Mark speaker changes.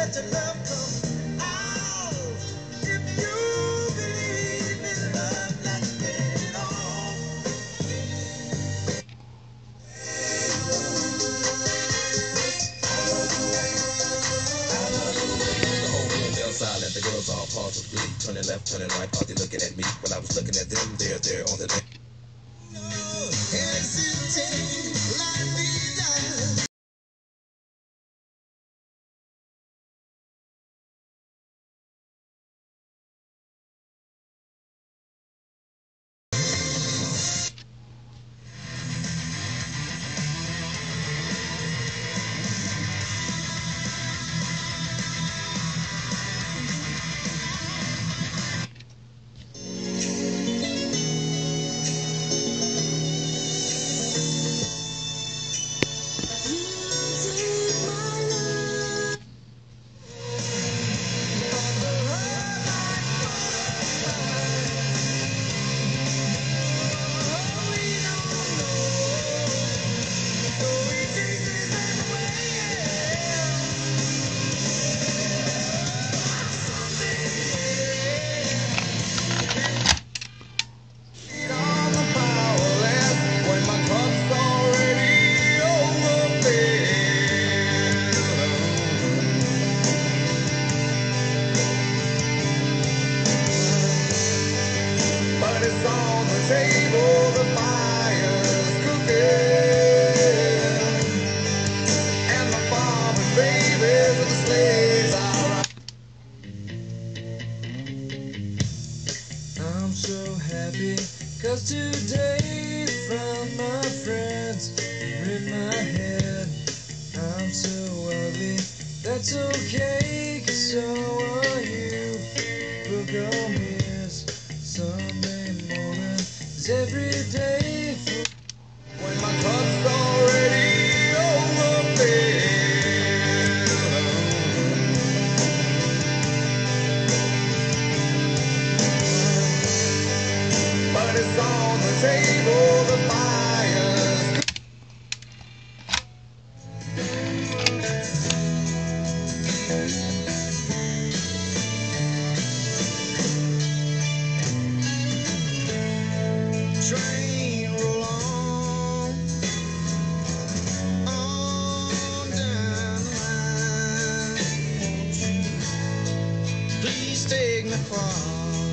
Speaker 1: let your love come out. If you believe in love, let's get it on. The whole room fell silent. The girls all paused with glee, turning left, turning right, all they looking at me. While I was looking at them, they're on the left. Hesitate, like me down. It's on the table, the fire's cooking, and the farm and babies and the sleighs are right. I'm so happy, 'cause today found my friends in my head. I'm so ugly, that's okay, 'cause so are you. Book on mirrors, Sunday morning is every day. When my cup's already overfilled, but it's on the table, the fire's train roll on down the line. Won't you please take me far?